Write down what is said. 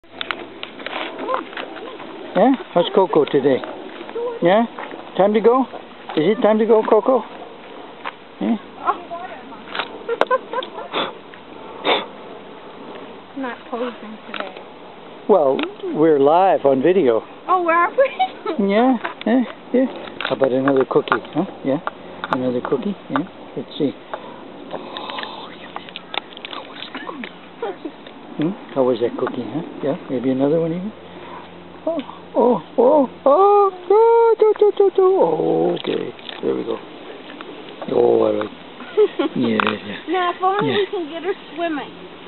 Yeah? How's Coco today? Yeah? Time to go? Is it time to go, Coco? Yeah? Not posing today. Well, we're live on video. Oh, where are we? Yeah, yeah, yeah. How about another cookie, huh? Yeah? Another cookie? Yeah? Let's see. Oh, yummy. How was that cookie? How was that cookie, huh? Yeah? Maybe another one even? Oh, okay. There we go. Oh, all right. Yeah. Now, if only we can get her swimming.